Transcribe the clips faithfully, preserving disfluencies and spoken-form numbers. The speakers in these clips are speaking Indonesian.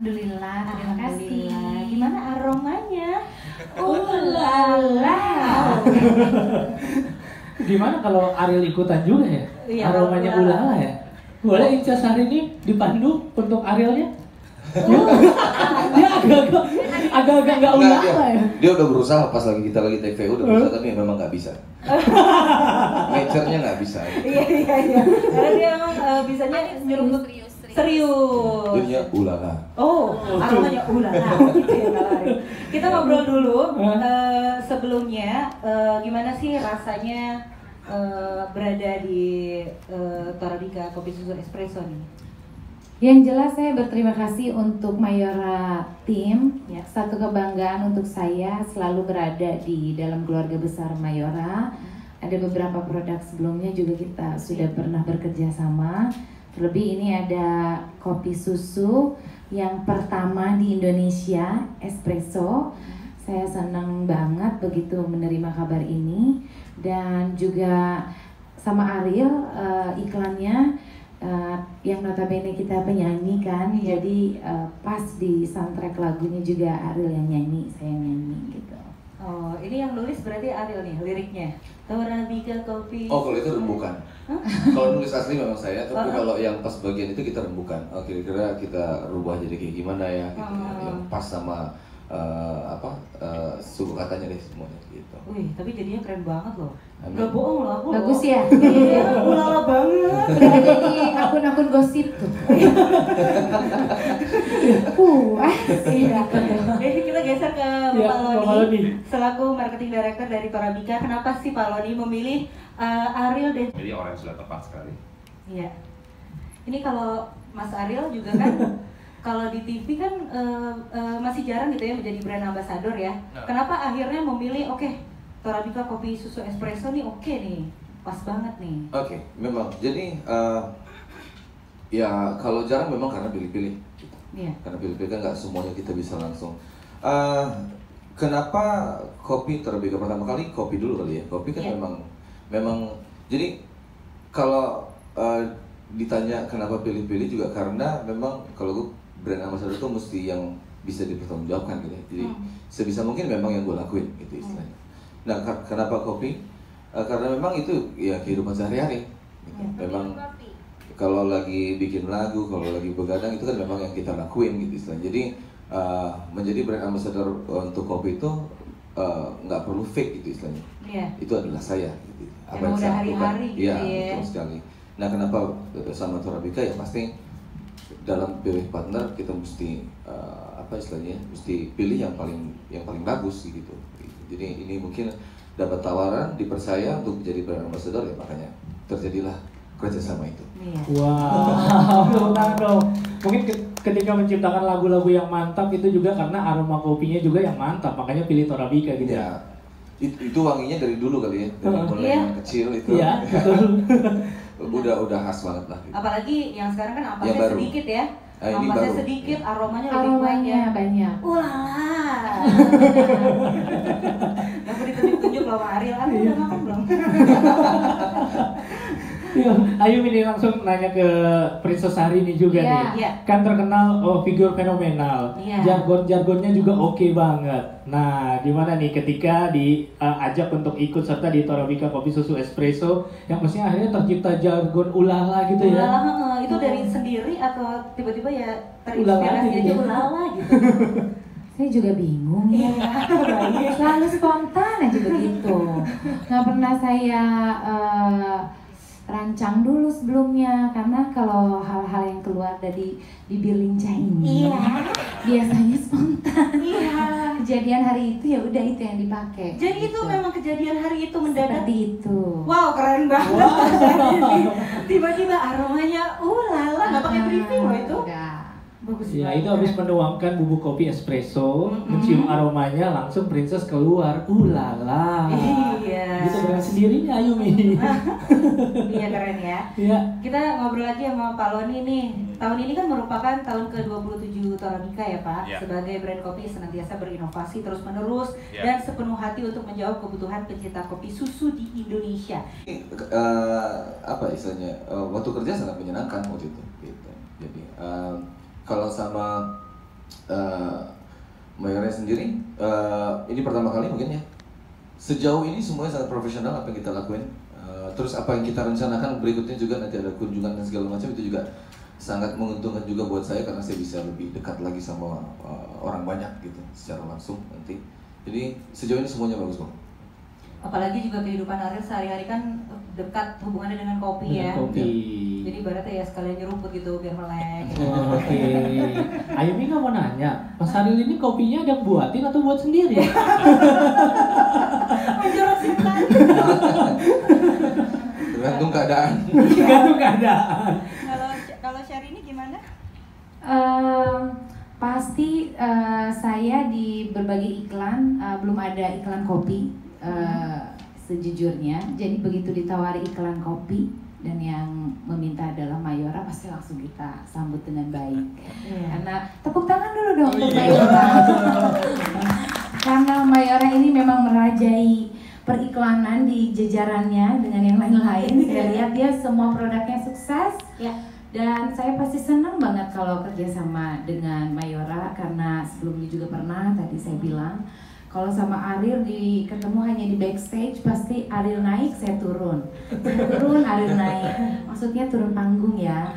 Alhamdulillah, terima kasih. Alhamdulillah. Gimana aromanya? Ulala. Gimana kalau Ariel ikutan juga ya? Iya, Aromanya ulala. ulala ya? Boleh Inca hari ini dipandu untuk Arielnya? Oh, Dia agak-agak agak-agak nggak Enggak, dia, ulala ya? dia udah berusaha pas lagi kita lagi take V U udah berusaha tapi memang nggak bisa. Nature-nya nggak bisa. iya iya iya. Karena dia emang uh, bisanya nyeruput Serius, serius. serius. Jadinya ulala. Oh, aromanya ulala gitu ya Kak Lari. Kita ngobrol dulu Hah? uh, sebelumnya uh, gimana sih rasanya uh, berada di uh, Torabika Kopi Susu Espresso nih? Yang jelas saya berterima kasih untuk Mayora Team. Ya. Satu kebanggaan untuk saya selalu berada di dalam keluarga besar Mayora. Ada beberapa produk sebelumnya juga kita sudah pernah bekerja sama. Terlebih ini ada kopi susu yang pertama di Indonesia, espresso. Saya senang banget begitu menerima kabar ini. Dan juga sama Ariel uh, iklannya uh, yang notabene kita penyanyi kan. Iya. Jadi uh, pas di soundtrack lagunya juga Ariel yang nyanyi, saya yang nyanyi gitu. Oh, ini yang nulis berarti Ariel nih liriknya. Torabika Kopi. Oh kalau itu rembukan. Hah? Kalau nulis asli memang saya, tapi Uh-uh. kalau yang pas bagian itu kita rembukan. Oh kira-kira kita rubah jadi kayak gimana ya? Gitu. Uh-uh. Yang pas sama uh, apa uh, suku katanya deh semuanya gitu. Wih, tapi jadinya keren banget loh. Amin. Gak bohong loh aku. loh. Bagus ya? Iya, ulala banget. Udah ada di akun-akun gosip tuh. Puas. Iya. Jadi kita geser ke Iya, Pak Pak Loni. Loni. Selaku marketing director dari Torabika, kenapa sih Pak Loni memilih uh, Ariel dan Jadi orang yang sudah tepat sekali. Iya. Ini kalau Mas Ariel juga kan kalau di T V kan uh, uh, masih jarang gitu ya menjadi brand ambassador ya. Nah. Kenapa akhirnya memilih oke Torabika Kopi Susu Espresso nih oke nih. Pas banget nih. Oke, memang. Jadi uh, ya kalau jarang memang karena pilih-pilih. Gitu. Iya. Karena pilih-pilih kan nggak semuanya kita bisa langsung. Uh, kenapa kopi Torabika pertama kali kopi dulu kali ya? Kopi kan Iya. memang memang. Jadi kalau uh, ditanya kenapa pilih-pilih juga karena memang kalau gue brand ambassador itu mesti yang bisa dipertanggungjawabkan gitu ya. Jadi Hmm. sebisa mungkin memang yang gue lakuin gitu istilahnya. Nah ka- kenapa kopi? Uh, karena memang itu ya kehidupan sehari-hari. Gitu. Hmm. Memang kalau lagi bikin lagu, kalau lagi begadang itu kan memang yang kita lakuin gitu istilahnya. Jadi uh, menjadi brand ambassador untuk kopi itu uh, nggak perlu fake gitu istilahnya. Iya. Itu adalah saya. Gitu. Emang udah saya lakukan. hari-hari gitu Iya, ya. betul sekali. Nah kenapa sama Torabika ya pasti dalam pilih partner kita mesti uh, apa istilahnya, mesti pilih yang paling yang paling bagus gitu. Jadi ini mungkin dapat tawaran, dipercaya untuk menjadi brand ambassador ya makanya terjadilah kerjasama itu. Iya. Wow, tepuk tangan dong. Mungkin ke- ketika menciptakan lagu-lagu yang mantap itu juga karena aroma kopinya juga yang mantap, makanya pilih Torabika gitu ya. Ya, itu, itu wanginya dari dulu kali ya, dari Heeh. mulai Iya. yang kecil itu. Iya, betul. udah udah khas banget lah. Gitu. Apalagi yang sekarang kan Yang ampasnya baru. sedikit ya. Ah, ini Ampasnya baru. sedikit, Iya. aromanya lebih Aromanya banyak. banyak. Wah. Gak perlu ditunjuk-tunjuk loh Pak Ariel, Ariel Iya. udah makan belum? Iya, Ayu ini langsung nanya ke Princess Hari ini juga Iya. nih. Iya. Kan terkenal oh, figur fenomenal. Iya. Jargon-jargonnya juga oke banget. Nah, gimana nih ketika diajak untuk ikut serta di Torabika Kopi Susu Espresso yang mestinya akhirnya tercipta jargon ulala gitu ya. Ulala, heeh. Itu dari sendiri atau tiba-tiba ya Ulala terinspirasi gitu aja ya. ulala gitu. Saya juga bingung ya. Iya. Selalu spontan aja begitu. Nggak pernah saya eh, rancang dulu sebelumnya karena kalau hal-hal yang keluar dari bibir lincah ini Iya. biasanya spontan. Iya. Kejadian hari itu ya udah itu yang dipakai. Jadi itu Gitu. memang kejadian hari itu mendadak. Seperti itu. Wow, keren banget. Tiba-tiba aromanya ulala, nggak pakai briefing loh itu. Enggak. Bagus Ya banget. itu habis menuangkan bubuk kopi espresso, Mm-mm. mencium aromanya langsung Princess keluar. Ulala. Iya. Gitu dengan sendirinya Ayumi. Iya keren ya. Iya. Kita ngobrol lagi sama Pak Loni nih. Tahun ini kan merupakan tahun ke dua puluh tujuh Torabika ya Pak. Ya. Sebagai brand kopi senantiasa berinovasi terus menerus Ya. dan sepenuh hati untuk menjawab kebutuhan pencinta kopi susu di Indonesia. Eh, apa istilahnya? eh, waktu kerja sangat menyenangkan waktu itu. Gitu. Jadi eh, kalau sama uh, Mayora sendiri, uh, ini pertama kali mungkin ya. Sejauh ini semuanya sangat profesional apa yang kita lakuin. Uh, terus apa yang kita rencanakan berikutnya juga nanti ada kunjungan dan segala macam itu juga sangat menguntungkan juga buat saya karena saya bisa lebih dekat lagi sama uh, orang banyak gitu secara langsung nanti. Jadi sejauh ini semuanya bagus Bang. Apalagi juga kehidupan Ariel sehari-hari kan dekat hubungannya dengan kopi ya. Kopi. Jadi ibaratnya ya sekalian nyeruput gitu biar melek. Oh, oke. Ayumi nggak mau nanya, Mas Ariel ini kopinya ada yang buatin atau buat sendiri? Menjorok setan. Tergantung keadaan. Tergantung keadaan. Kalau kalau Syahrini gimana? Eh, pasti eh, saya di berbagai iklan eh, belum ada iklan kopi eh, sejujurnya. Jadi begitu ditawari iklan kopi dan yang meminta adalah Mayora, pasti langsung kita sambut dengan baik. Iya. Karena tepuk tangan dulu dong untuk Mayora. Karena Mayora ini memang merajai periklanan di jajarannya dengan yang lain-lain. Saya lihat dia semua produknya sukses. Ya. Dan saya pasti senang banget kalau kerja sama dengan Mayora karena sebelumnya juga pernah tadi saya bilang kalau sama Ariel di ketemu hanya di backstage pasti Ariel naik saya turun, saya turun Ariel naik, maksudnya turun panggung ya.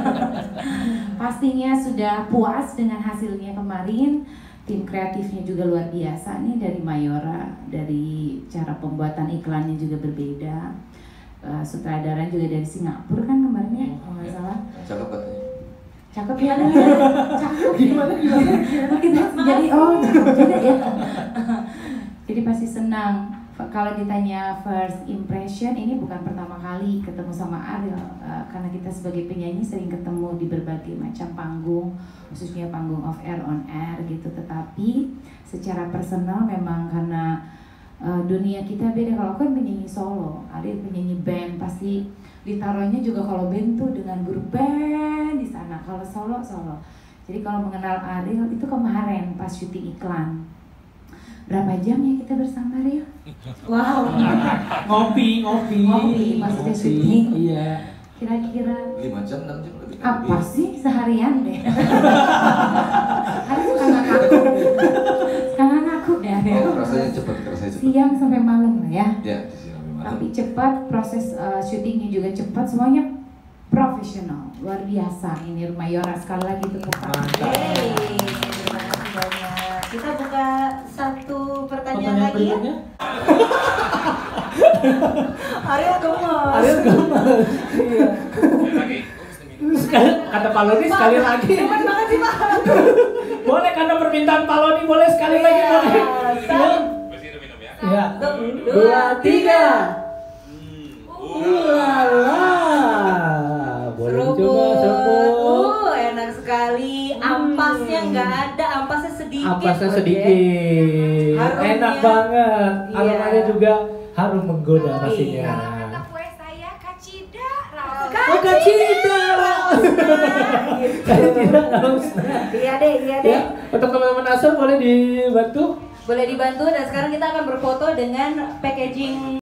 Pastinya sudah puas dengan hasilnya kemarin. Tim kreatifnya juga luar biasa nih dari Mayora, dari cara pembuatan iklannya juga berbeda. Uh, sutradara juga dari Singapura kan kemarin ya, kalau nggak salah. Cakep katanya. Cakep ya, cakep. Gimana gimana? Kita jadi oh cakep juga ya. Jadi pasti senang. Kalau ditanya first impression, ini bukan pertama kali ketemu sama Ariel, uh, karena kita sebagai penyanyi sering ketemu di berbagai macam panggung, khususnya panggung off air, on air gitu. Tetapi secara personal memang karena Uh, dunia kita beda. Kalau kan penyanyi solo, ada penyanyi band, pasti ditaruhnya juga kalau band tuh dengan grup band di sana. Kalau solo solo. Jadi kalau mengenal Ariel itu kemarin pas syuting iklan. Berapa jam ya kita bersama Ariel? Wow. Ngopi, ngopi. Ngopi, maksudnya syuting. Iya. Kira-kira lima jam, enam jam lebih. apa sih seharian deh? Ariel suka ngaku. Suka ngaku deh Ariel. Oh, rasanya cepat, rasanya cepat. Siang sampai malam lah ya. Ya, di sini sampai malam. Tapi cepat, proses uh, syutingnya juga cepat, semuanya profesional, luar biasa. Ini Mayora, sekali lagi tepuk tangan. Mantap. Yeay, terima kasih banyak. Kita buka satu pertanyaan, Pertanyaan lagi ya. berikutnya? Ariel gemes. Ariel gemes. Iya. Sekali, kata Pak Loni sekali lagi. Cepat banget sih Pak. Boleh karena permintaan Pak Loni, boleh sekali lagi boleh. Ya. Dua, tiga. Ulala. Boleh Seruput. coba seruput. Uh, enak sekali. Ampasnya nggak ada, ampasnya sedikit. Ampasnya loh, sedikit. Harumnya- Enak banget. Iya. Aromanya juga harum menggoda pastinya. Iya. Kata kue saya kacida, Oh, kacida. Kacida harus. Iya deh, iya deh. Ya, untuk teman-teman Asur boleh dibantu. Boleh dibantu dan sekarang kita akan berfoto dengan packaging